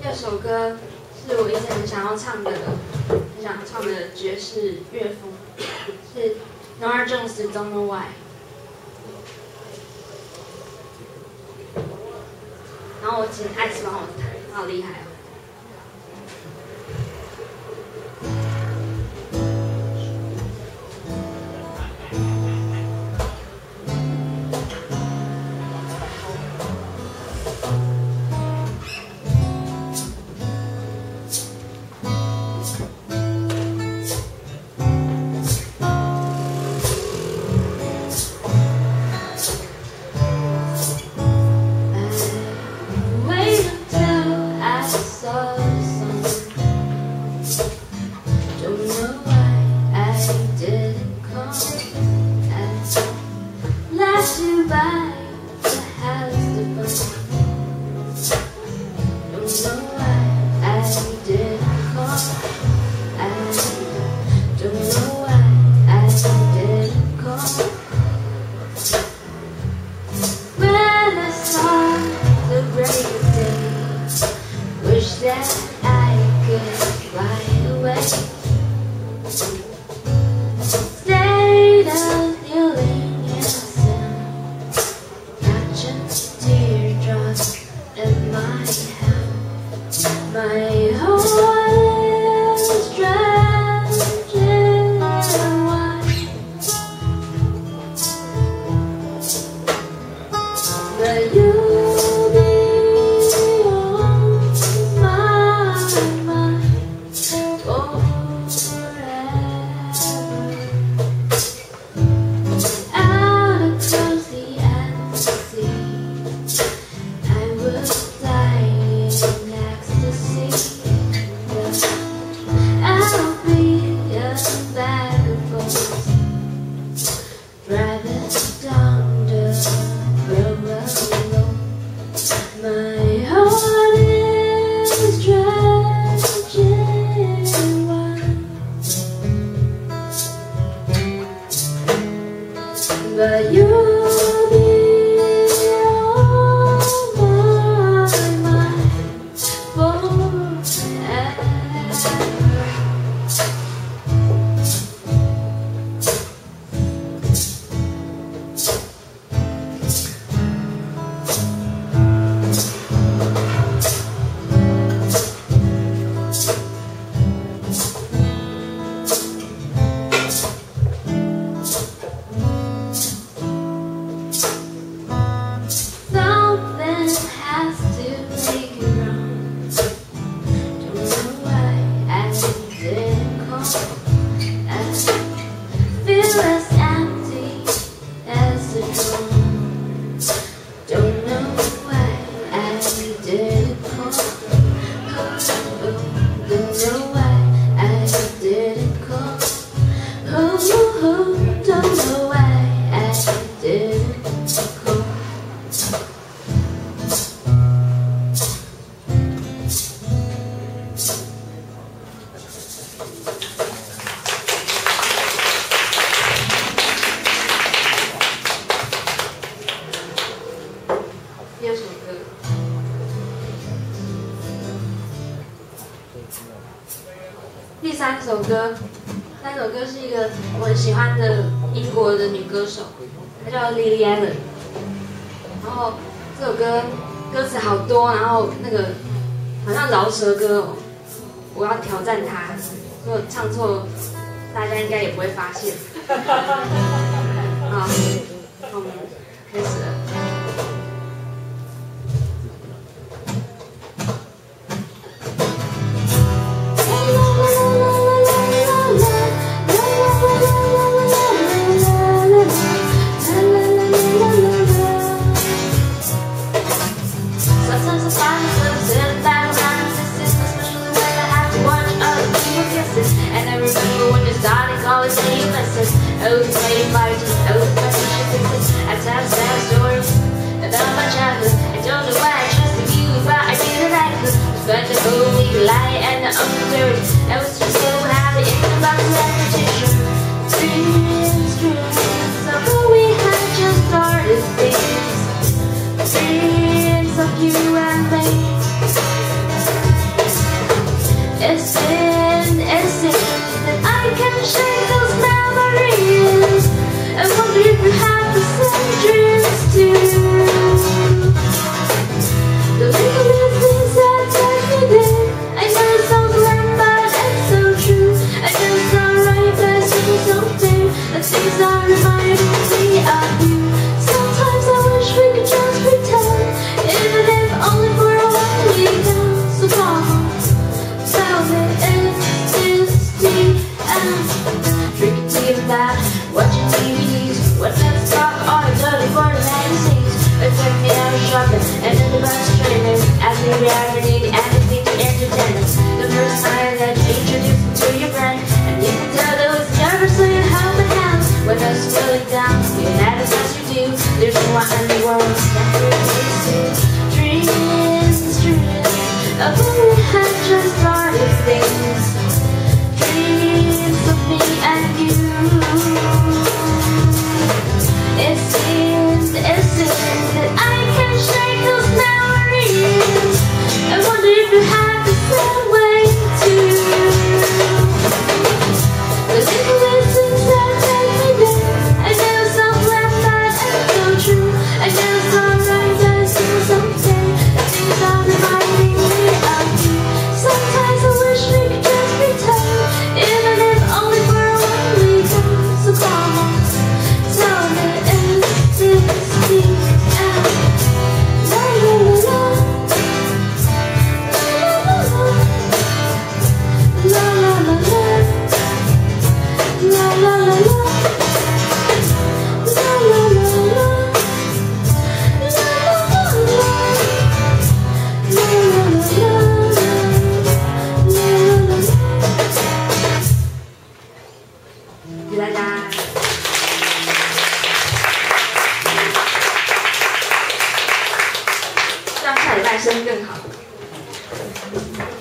这首歌是我一直很想要唱的爵士乐风，是 Norah Jones 的 Don't Know Why。然后我请艾斯帮我弹，好厉害哦！三首歌是一个我很喜欢的英国的女歌手，她叫 Lily Allen。然后这首歌歌词好多，然后那个好像饶舌歌哦，我要挑战它，如果唱错，大家应该也不会发现。好，我们开始了。Dreams of you and me. It's in that I can shake those memories and wonder if you have the same dreams too. The little things that touch me there, I know it sounds lame but it's so true. I know it's not right but it's so fair. The things that remind me of you. Sometimes I wish we could just pretend, even if only for a while we can. So come on, tell me, is this the end? Drinking tea and that, watching DVDs, what's that stock on a dirty for the magazines. It took me out shopping and in the bus training, as we ever need anything to entertain us. The first time that you introduced me to your friend, and you can tell that was never so you held my hand. When I was feeling down, you had as as you do. There's no one in the world that relates to dreams, of when we had just started things. Dreams of me and you. It seems that I can shake those memories. I wonder if you have the same way too. The little things that take me there, I know it's not left but it's so true. I know it's not right but it's still something. The things are reminding me of you. Sometimes I wish we could just pretend, even if only for a one week. So come on, tell me, is this the end? La la la la, la la la la, la la la la, la la la la,谢谢大家。让下礼拜声更好。